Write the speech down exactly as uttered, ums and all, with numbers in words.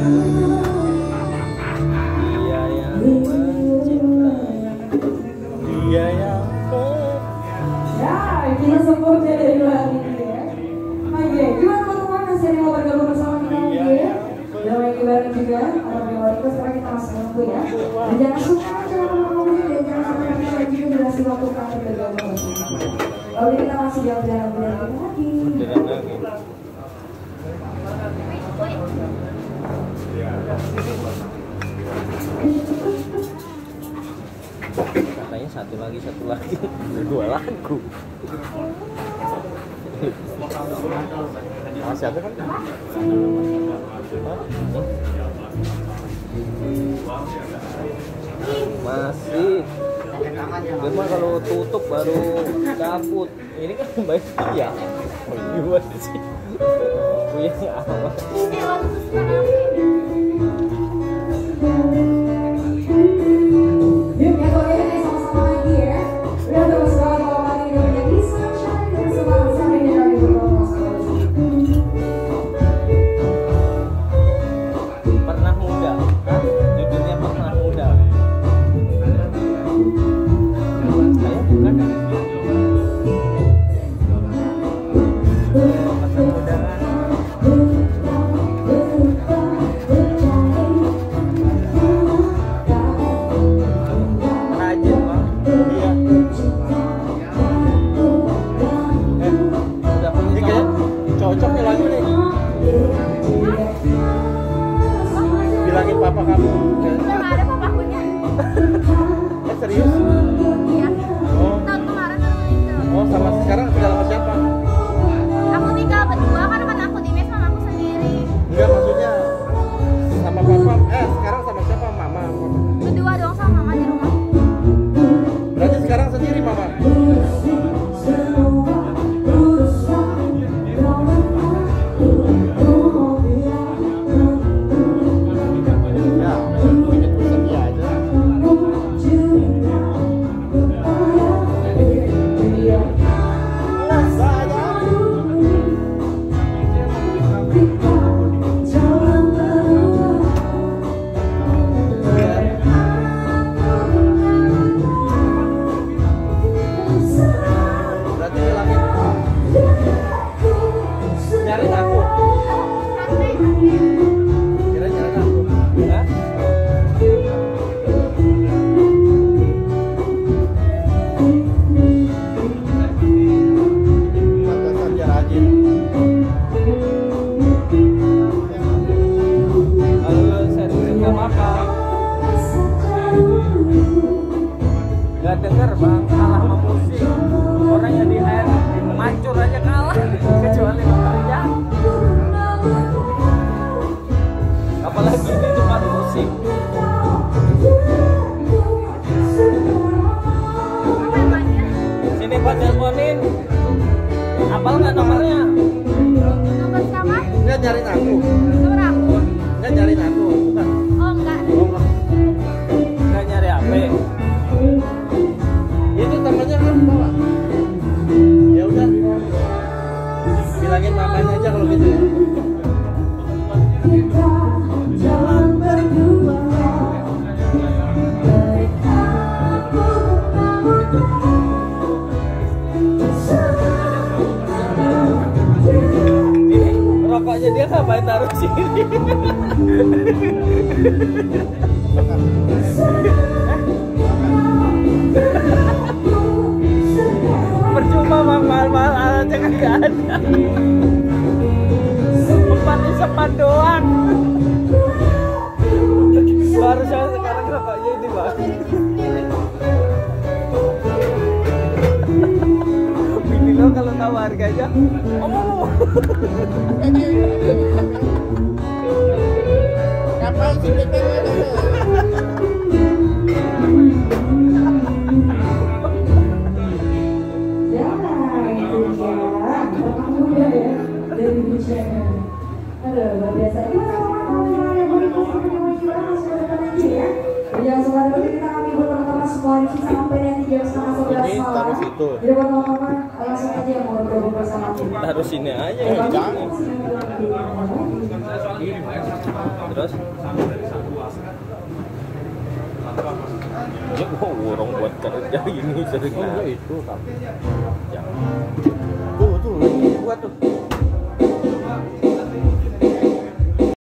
Dia yang mencintai, dia yang ber... Ya, kita supportnya dari luar ini ya. Oke, gimana teman-teman masih ada yang mau bergabung bersama kita lagi ya? Udah lagi bareng juga, ada prioritas sekarang kita masih menunggu ya. Dan jangan suka, jangan lupa dan jangan sampai kita juga durasi waktu kami bergabung. Lalu kita masih jalan-jalan berjalan lagi. Katanya satu lagi, satu lagi, dua lagu. Masih ada kan? Masih. Cuma kalau tutup baru cabut. Ini kan baik ya. Gimana sih? Punya apa? Bilangin papa kamu. Nggak ada papakunya. Eh serius? Iya. Oh. Tahun kemarin baru meninggal. Oh sama sekarang tinggal sama siapa? Aku tinggal berdua kan kan aku di mes sama aku sendiri. Enggak maksudnya sama papa. Eh sekarang sama siapa? Mama. Papa. Berdua dong sama mama di rumah. Berarti sekarang sendiri mama. Gak denger bang, kalah sama musik. Orang yang di air mancur aja kalah, kecuali bekerja. Apalagi di tempat musik. Sini Pak teleponin. Apal nggak nomornya? Nomor siapa? Enggak nyariin aku. Nomor aku. Enggak nyariin aku, bukan. Oh enggak. Oh, enggak. Nggak nyari H P. Itu temennya kan bawa. Ya udah. Bilangin mamanya aja kalau gitu ya. Rokoknya dia ngapain taruh sini? Percuma bang, mahal-mahal alatnya kagak ada. Empat sepan doang. Baru saya sekarang rokoknya ini bang. Ini lo kalau tahu harganya, oh. Ngapain sih kita Aduh, luar biasa. Gimana teman-teman yang boleh kasih penyampaian langsung ke depan aja ya. Jangan semua dulu kita kami buat teman-teman semua di sini sampai nanti jam setengah sebelas masalah. taruh situ. Jadi buat teman-teman langsung aja yang mau bergabung bersama kita. Taruh sini aja Ya, yang jangan. jangan. Terus ya mau orang buat kerja ini sering Oh, enggak itu tapi. jangan. Tuh tuh lagi buat tuh.